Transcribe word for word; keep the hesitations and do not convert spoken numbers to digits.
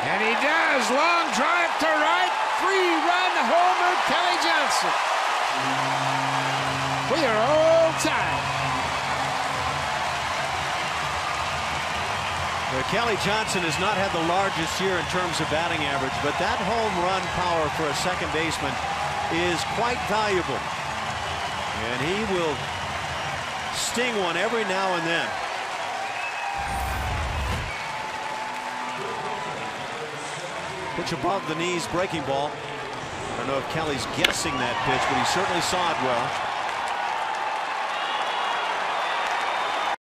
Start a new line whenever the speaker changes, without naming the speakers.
And he does. Long drive to right. Three-run homer, Kelly Johnson. We are all tied.
Well, Kelly Johnson has not had the largest year in terms of batting average, but that home run power for a second baseman is quite valuable. And he will sting one every now and then. Pitch above the knees, breaking ball. I don't know if Kelly's guessing that pitch, but he certainly saw it well.